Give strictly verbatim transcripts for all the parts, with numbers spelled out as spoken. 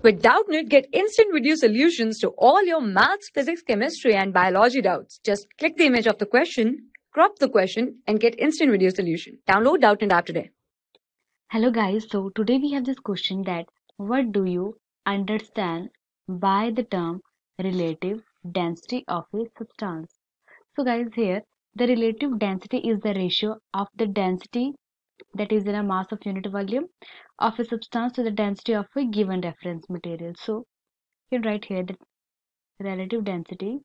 With Doubtnut, get instant video solutions to all your maths, physics, chemistry, and biology doubts. Just click the image of the question, crop the question, and get instant video solution. Download Doubtnut app today. Hello guys, so today we have this question that what do you understand by the term relative density of a substance? So guys, here the relative density is the ratio of the density, that is in a mass of unit volume, of a substance to the density of a given reference material. So you can write here that relative density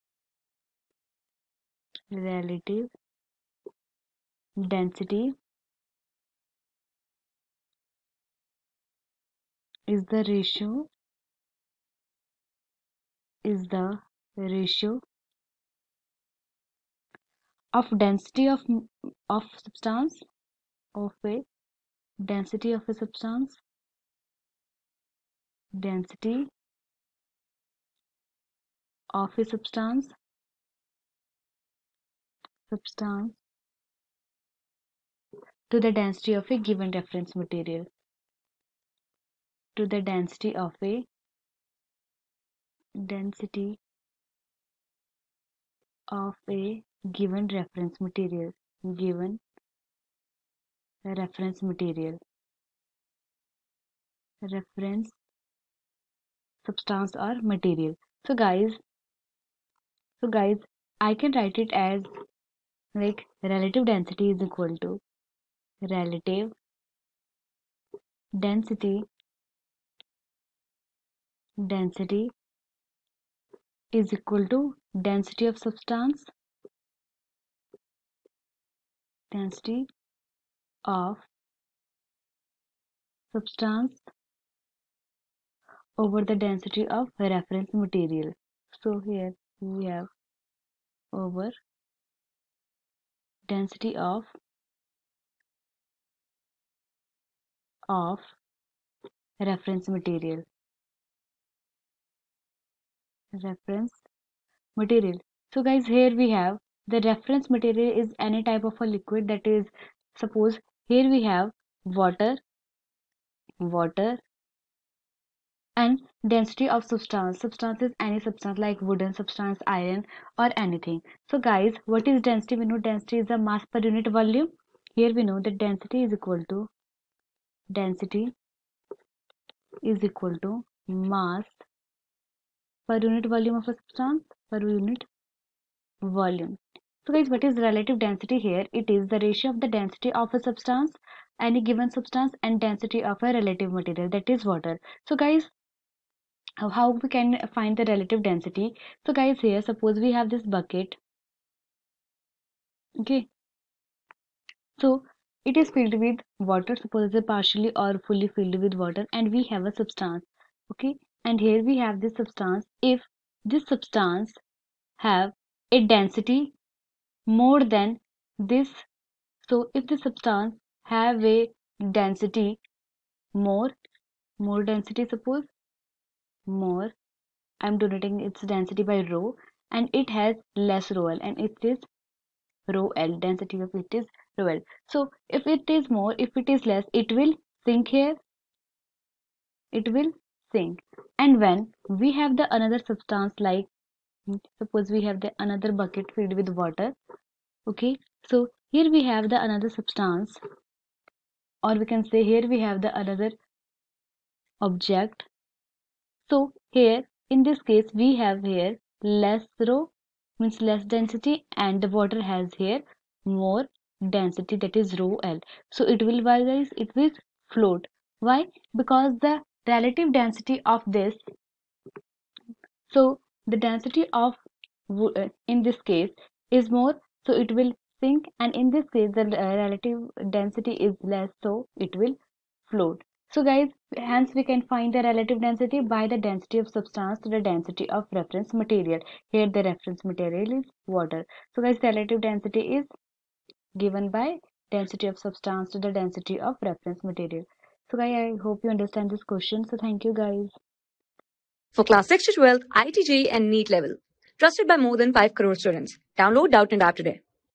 relative density is the ratio is the ratio of density of of substance of a density of a substance density of a substance substance to the density of a given reference material to the density of a density of a given reference material given reference material reference substance or material. So guys so guys I can write it as like relative density is equal to relative density density is equal to density of substance density of substance over the density of reference material. So here we have over density of of reference material reference material. So guys, here we have the reference material is any type of a liquid, that is, suppose here we have water water and density of substance substance is any substance like wooden substance, iron, or anything. So guys, what is density? We know density is the mass per unit volume. Here we know that density is equal to density is equal to mass per unit volume of a substance per unit volume. So guys, what is relative density here? It is the ratio of the density of a substance, any given substance, and density of a relative material, that is water. So guys, how we can find the relative density? So guys, here suppose we have this bucket. Okay, so it is filled with water, suppose it's partially or fully filled with water, and we have a substance. Okay, and here we have this substance. If this substance have a density more than this, so if the substance have a density more more density, suppose more, I'm denoting its density by rho, and it has less rho L, and it is rho L, density of it is rho L. So if it is more, if it is less, it will sink here, it will sink. And when we have the another substance, like suppose we have the another bucket filled with water. Okay, so here we have the another substance, or we can say here we have the another object. So here in this case we have here less rho, means less density, and the water has here more density, that is rho L. So it will, why guys, it will float. Why? Because the relative density of this, so the density of in this case is more, so it will sink, and in this case the relative density is less, so it will float. So guys, hence we can find the relative density by the density of substance to the density of reference material. Here the reference material is water. So guys, relative density is given by density of substance to the density of reference material. So guys, I hope you understand this question. So thank you guys. For class six to twelve, I I T J E E and NEET level. Trusted by more than five crore students. Download Doubtnut app today.